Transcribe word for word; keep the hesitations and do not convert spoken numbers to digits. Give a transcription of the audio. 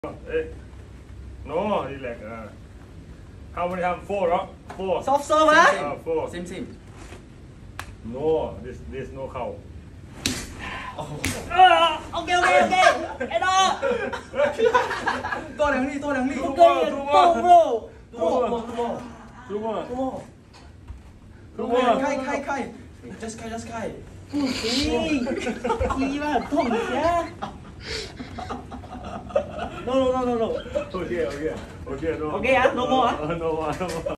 Hey. No, relax. Uh, how many times? Four, right? Four. Soft serve á? Uh, four. Sim sim. No, this this no count. Oh. À, ok ok ok. Em đó. To两粒，多两粒。 Ok, bro bro. Two more. Two more. Two more. Two more. Two more. 开开开 ，just 开 just 开。 不行，鸡巴很痛呀。No no no no no. Okay, okay, okay. No. Okay, ah, no more, ah? No more, no more.